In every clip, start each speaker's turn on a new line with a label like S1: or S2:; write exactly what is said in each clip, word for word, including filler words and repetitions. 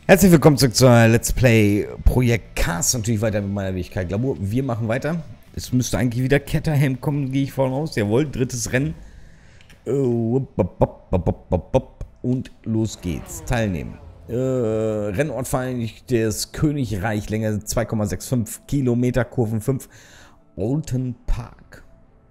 S1: Herzlich willkommen zurück zur Let's Play Projekt Cars. Natürlich weiter mit meiner Fähigkeit Glamour. Wir machen weiter. Es müsste eigentlich wieder Caterham kommen, gehe ich voll aus. Jawohl, drittes Rennen. Und los geht's. Teilnehmen. Äh, Rennort Vereinigtes Königreich, Länge zwei Komma fünfundsechzig Kilometer, Kurven fünf. Oulton Park.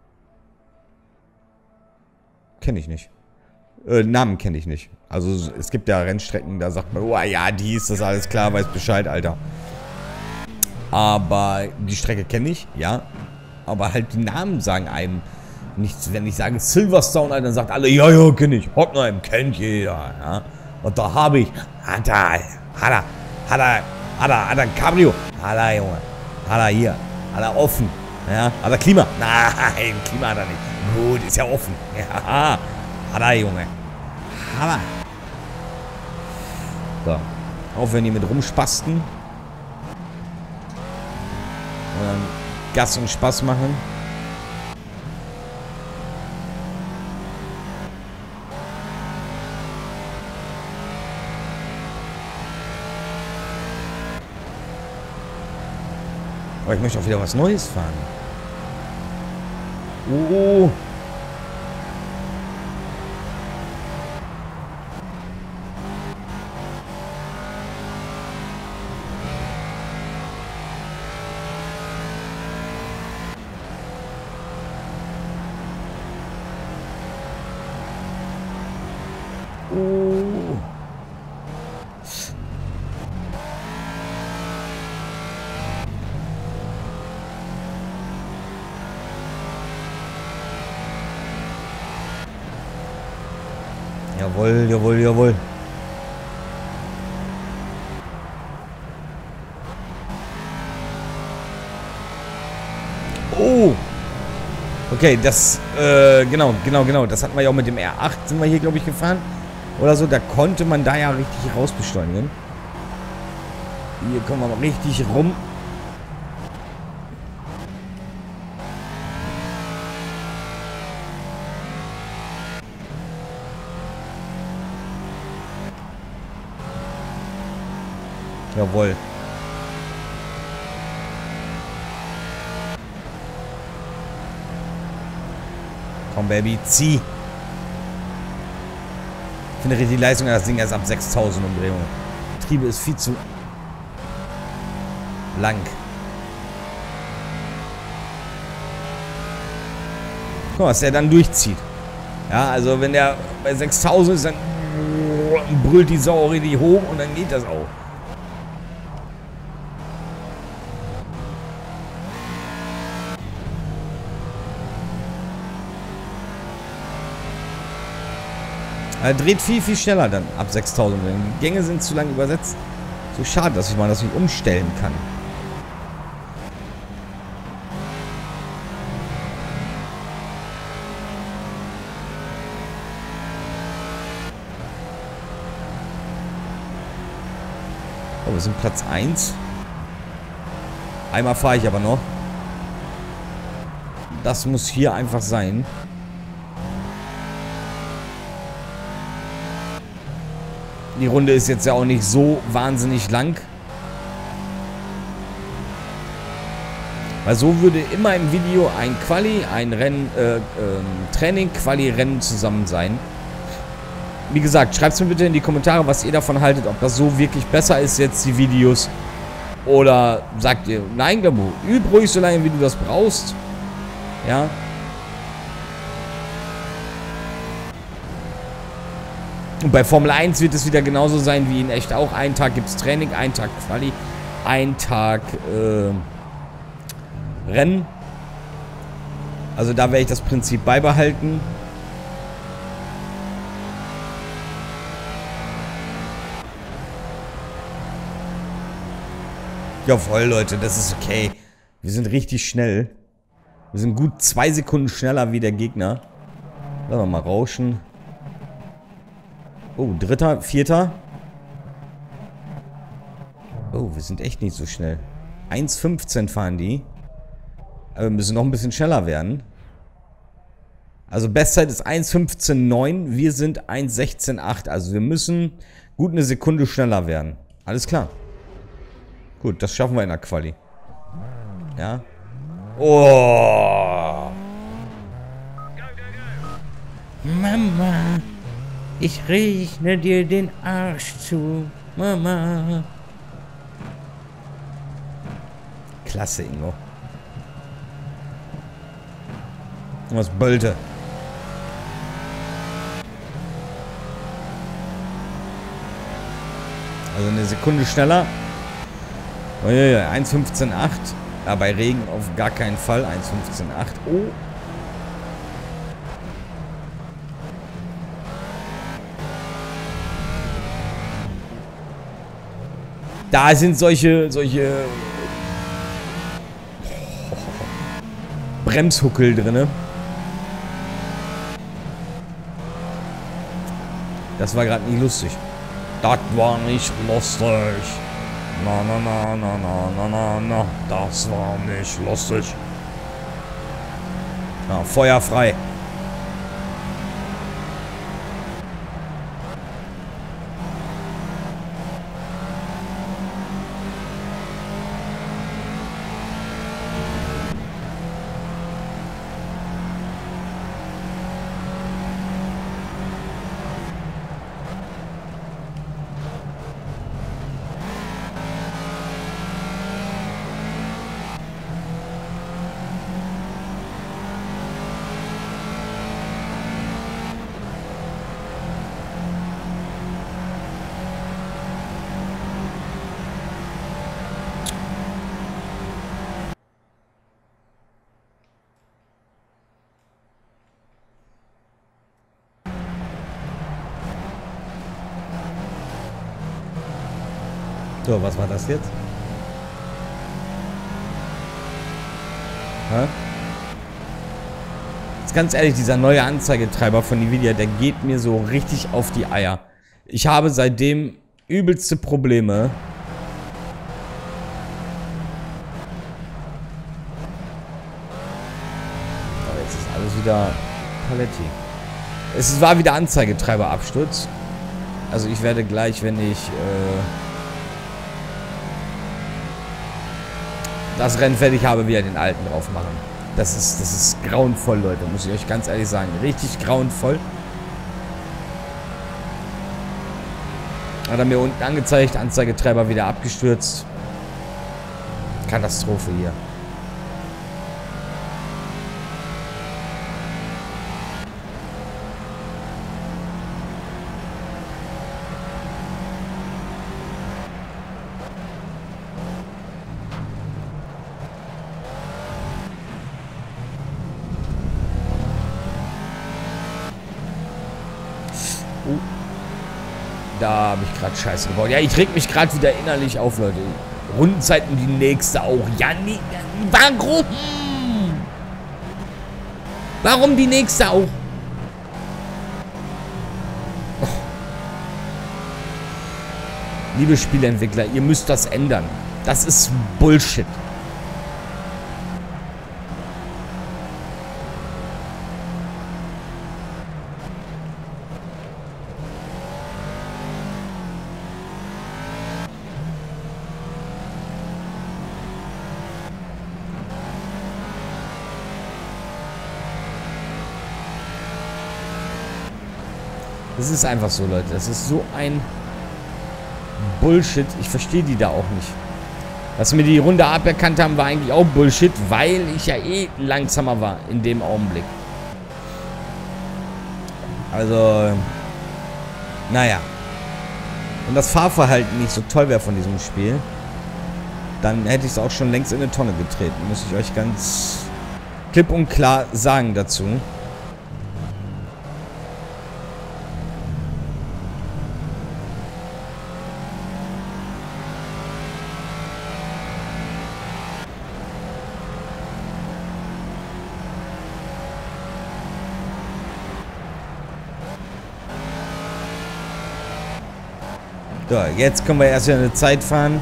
S1: Kenne ich nicht. Äh, Namen kenne ich nicht. Also es gibt ja Rennstrecken, da sagt man, oh ja, die ist das alles klar, weiß Bescheid, Alter. Aber die Strecke kenne ich, ja. Aber halt die Namen sagen einem nichts. Wenn ich sage Silverstone, Alter, dann sagt alle, ja, ja, kenne ich. Hockenheim kennt jeder, ja. Und da habe ich, hat er, hat er, hat er, hat er, hat er ein Cabrio. Hat er, Junge. Hat er hier. Hat er offen. Ja. Hat er Klima? Nein, Klima hat er nicht. Gut, ist ja offen. Ja. Hat er, Junge. Hat er. So. Aufhören hier mit rumspasten. Und dann Gas und Spaß machen. Aber ich möchte auch wieder was Neues fahren. Oh. Oh. Jawohl, jawohl, jawohl. Oh. Okay, das, äh, genau, genau, genau. Das hatten wir ja auch mit dem R acht, sind wir hier, glaube ich, gefahren. Oder so, da konnte man da ja richtig rausbeschleunigen. Hier kommen wir mal richtig rum. Jawohl. Komm, Baby, zieh. Ich finde die Leistung das Ding erst ab sechstausend Umdrehungen. Getriebe ist viel zu lang. Guck mal, was der dann durchzieht. Ja, also wenn der bei sechstausend ist, dann brüllt die Sau richtig hoch und dann geht das auch. Er dreht viel, viel schneller dann ab sechstausend. Die Gänge sind zu lang übersetzt. So schade, dass ich mal das nicht umstellen kann. Oh, wir sind Platz eins. Einmal fahre ich aber noch. Das muss hier einfach sein. Die Runde ist jetzt ja auch nicht so wahnsinnig lang. Weil so würde immer im Video ein Quali, ein Rennen, äh, äh, Training, Quali, Rennen zusammen sein. Wie gesagt, schreibt es mir bitte in die Kommentare, was ihr davon haltet. Ob das so wirklich besser ist jetzt, die Videos. Oder sagt ihr, nein, Glamour, üb ruhig so lange, wie du das brauchst. Ja. Und bei Formel eins wird es wieder genauso sein wie in echt auch. Einen Tag gibt es Training, einen Tag Quali, einen Tag äh, Rennen. Also da werde ich das Prinzip beibehalten. Jawohl, Leute, das ist okay. Wir sind richtig schnell. Wir sind gut zwei Sekunden schneller wie der Gegner. Lassen wir mal rauschen. Oh, dritter, vierter. Oh, wir sind echt nicht so schnell. eins fünfzehn fahren die. Aber wir müssen noch ein bisschen schneller werden. Also Bestzeit ist eins fünfzehn neun, wir sind eins sechzehn acht. Also wir müssen gut eine Sekunde schneller werden. Alles klar. Gut, das schaffen wir in der Quali. Ja. Oh. Mama, ich rechne dir den Arsch zu. Mama. Klasse, Ingo. Was böllte. Also eine Sekunde schneller. Oh, ja, ja, eins fünfzehn acht. Ja, bei Regen auf gar keinen Fall. eins fünfzehn acht. Oh. Da sind solche, solche Bremshuckel drinne. Das war gerade nicht lustig. Das war nicht lustig. Na, na, na, na, na, na, na, na. Das war nicht lustig. Ja, Feuer frei. So, was war das jetzt? Hä? Jetzt ganz ehrlich, dieser neue Anzeigetreiber von Nvidia, der geht mir so richtig auf die Eier. Ich habe seitdem übelste Probleme. Oh, jetzt ist alles wieder Paletti. Es war wieder Anzeigetreiberabsturz. Also ich werde gleich, wenn ich äh, das Rennen fertig habe, wieder den alten drauf machen. Das ist, das ist grauenvoll, Leute, muss ich euch ganz ehrlich sagen. Richtig grauenvoll. Hat er mir unten angezeigt, Anzeigetreiber wieder abgestürzt. Katastrophe hier. Oh. Da habe ich gerade Scheiße gebaut. Ja, ich reg mich gerade wieder innerlich auf, Leute. Rundenzeit und die nächste auch. Ja, nee, warum? Warum die nächste auch? Oh. Liebe Spieleentwickler, ihr müsst das ändern. Das ist Bullshit. Das ist einfach so, Leute. Das ist so ein Bullshit. Ich verstehe die da auch nicht. Dass mir die Runde aberkannt haben, war eigentlich auch Bullshit, weil ich ja eh langsamer war in dem Augenblick. Also, naja. Wenn das Fahrverhalten nicht so toll wäre von diesem Spiel, dann hätte ich es auch schon längst in eine Tonne getreten. Muss ich euch ganz klipp und klar sagen dazu. So, jetzt können wir erst wieder eine Zeit fahren.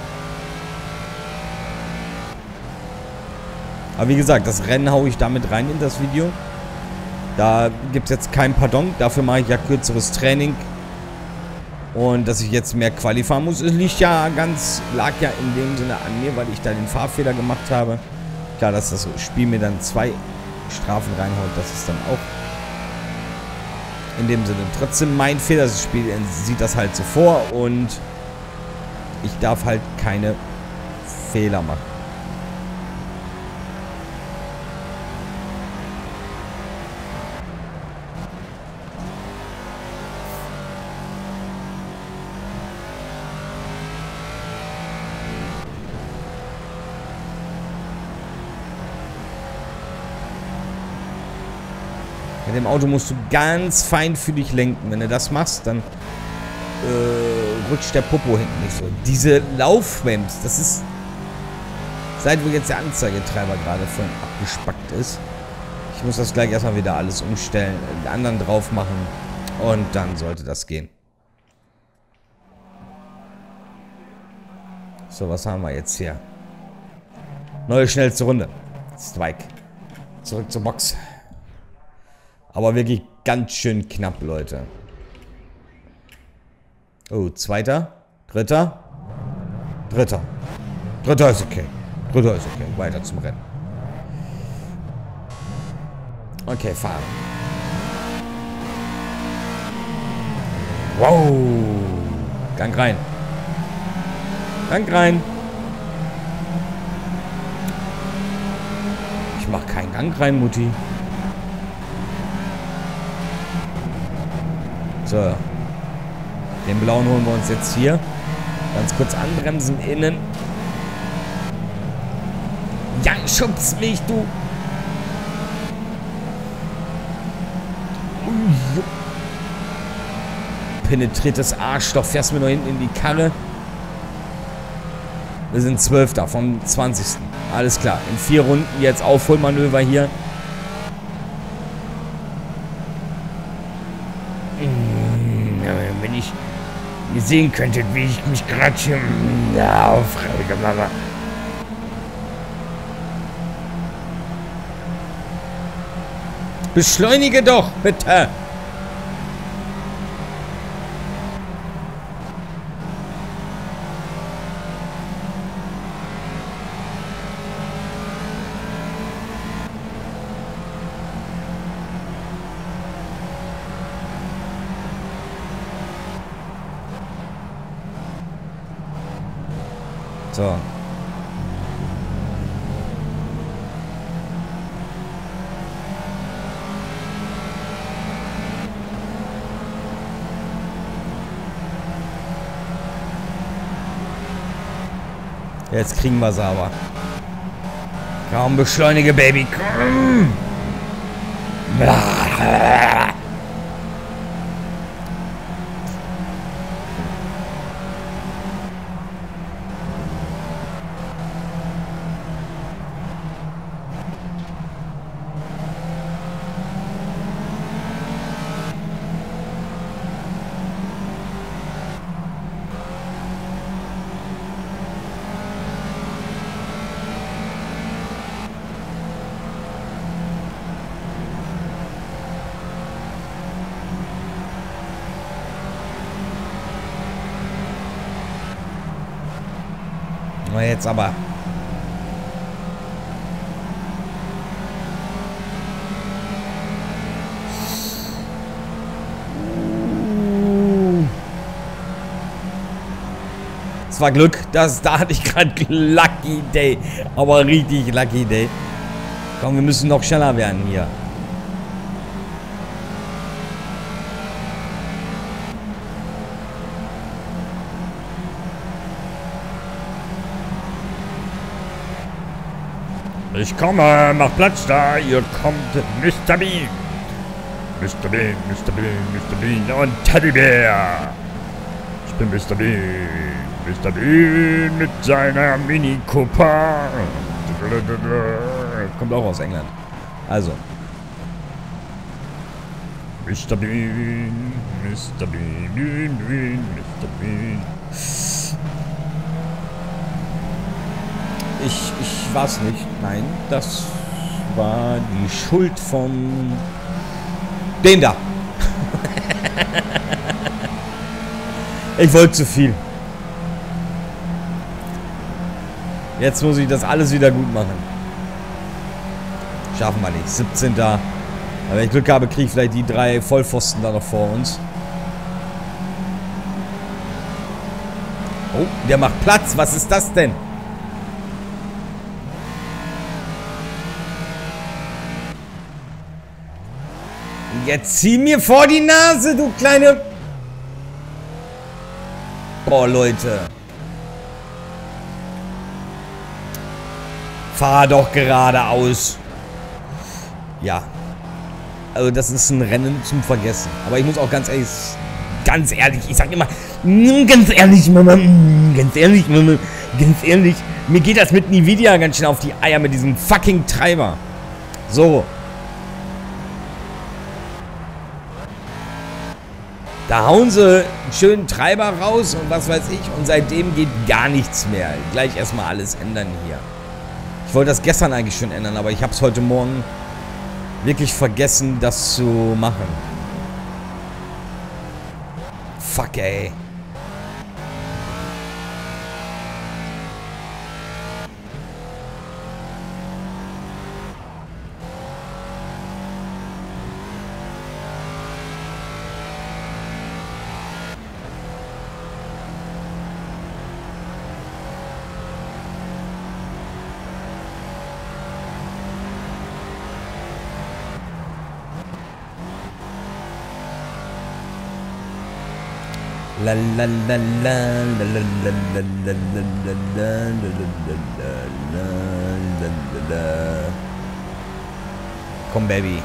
S1: Aber wie gesagt, das Rennen haue ich damit rein in das Video. Da gibt es jetzt kein Pardon. Dafür mache ich ja kürzeres Training. Und dass ich jetzt mehr Quali fahren muss, es liegt ja ganz, lag ja in dem Sinne an mir, weil ich da den Fahrfehler gemacht habe. Klar, dass das Spiel mir dann zwei Strafen reinhaut, das ist dann auch in dem Sinne trotzdem mein Fehler. Das Spiel sieht das halt so vor und ich darf halt keine Fehler machen. Mit dem Auto musst du ganz feinfühlig lenken. Wenn du das machst, dann äh, rutscht der Popo hinten nicht so. Diese Lauframps, das ist... Seit wo jetzt der Anzeigetreiber gerade vorhin abgespackt ist. Ich muss das gleich erstmal wieder alles umstellen, den anderen drauf machen und dann sollte das gehen. So, was haben wir jetzt hier? Neue schnellste Runde. Strike. Zurück zur Box. Aber wirklich ganz schön knapp, Leute. Oh, zweiter. Dritter. Dritter. Dritter ist okay. Dritter ist okay. Weiter zum Rennen. Okay, fahren. Wow. Gang rein. Gang rein. Ich mach keinen Gang rein, Mutti. So. Den blauen holen wir uns jetzt hier. Ganz kurz anbremsen innen. Ja, schubst mich, du. Penetriertes Arschloch. Fährst mir nur hinten in die Karre. Wir sind Zwölfter vom zwanzigsten Alles klar. In vier Runden jetzt Aufholmanöver hier. Wenn ich ihr sehen könntet, wie ich mich gerade hier aufrege, Mama. Beschleunige doch, bitte! So. Jetzt kriegen wir es aber. Komm, beschleunige, Baby. Komm. Na jetzt aber. Es war Glück, das, da hatte ich gerade Lucky Day. Aber richtig Lucky Day. Komm, wir müssen noch schneller werden hier. Ich komme, mach Platz da, ihr kommt, Mister Bean. Mister Bean, Mister Bean, Mister Bean und Teddybär. Ich bin Mister Bean. Mister Bean mit seiner Mini Cooper. Kommt auch aus England. Also. Mister Bean, Mister Bean, Bean, Bean, Mister Bean. Ich, ich war's nicht. Nein, das war die Schuld von den da. Ich wollte zu viel. Jetzt muss ich das alles wieder gut machen. Schaffen wir nicht. siebzehnter Aber wenn ich Glück habe, kriege ich vielleicht die drei Vollpfosten da noch vor uns. Oh, der macht Platz. Was ist das denn? Jetzt zieh mir vor die Nase, du kleine... Boah, Leute. Fahr doch geradeaus. Ja. Also das ist ein Rennen zum Vergessen. Aber ich muss auch ganz ehrlich... Ganz ehrlich, ich sag immer... Ganz ehrlich, Mama. Ganz ehrlich, Mama. Ganz ehrlich. Mir geht das mit Nvidia ganz schön auf die Eier mit diesem fucking Treiber. So. Da hauen sie einen schönen Treiber raus und was weiß ich. Und seitdem geht gar nichts mehr. Gleich erstmal alles ändern hier. Ich wollte das gestern eigentlich schon ändern, aber ich habe es heute Morgen wirklich vergessen, das zu machen. Fuck, ey. La la la la la la la la la la la la la. Komm, Baby.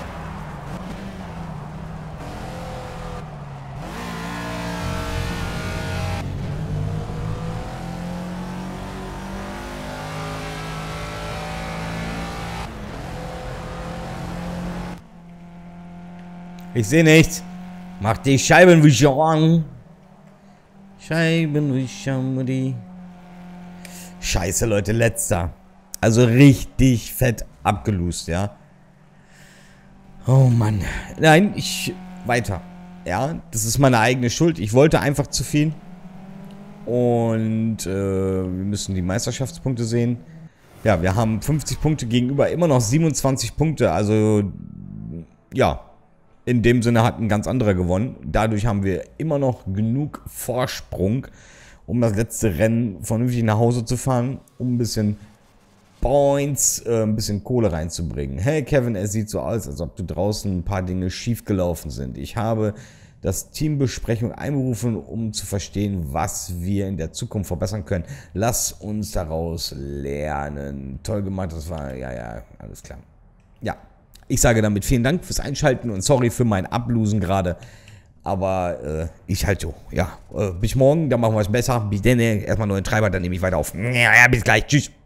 S1: Ich sehe nichts. Mach die Scheibenwischer an. Scheibenwischer, Mutti. Scheiße, Leute, letzter. Also richtig fett abgelust, ja. Oh Mann. Nein, ich... Weiter. Ja, das ist meine eigene Schuld. Ich wollte einfach zu viel. Und äh, wir müssen die Meisterschaftspunkte sehen. Ja, wir haben fünfzig Punkte gegenüber immer noch siebenundzwanzig Punkte. Also, ja. In dem Sinne hat ein ganz anderer gewonnen. Dadurch haben wir immer noch genug Vorsprung, um das letzte Rennen vernünftig nach Hause zu fahren, um ein bisschen Points, äh, ein bisschen Kohle reinzubringen. Hey Kevin, es sieht so aus, als ob du draußen ein paar Dinge schief gelaufen sind. Ich habe das Teambesprechung einberufen, um zu verstehen, was wir in der Zukunft verbessern können. Lass uns daraus lernen. Toll gemacht, das war, ja, ja, alles klar. Ja. Ich sage damit vielen Dank fürs Einschalten und sorry für mein Ablosen gerade. Aber äh, ich halt so, ja. Äh, bis morgen, dann machen wir es besser. Bis dann, erstmal neuen Treiber, dann nehme ich weiter auf. Ja, bis gleich. Tschüss.